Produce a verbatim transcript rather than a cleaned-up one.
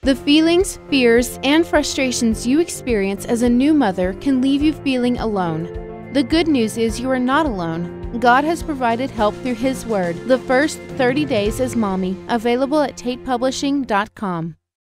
The feelings, fears, and frustrations you experience as a new mother can leave you feeling alone. The good news is you are not alone. God has provided help through His Word. The First thirty Days as Mommy, available at tate publishing dot com.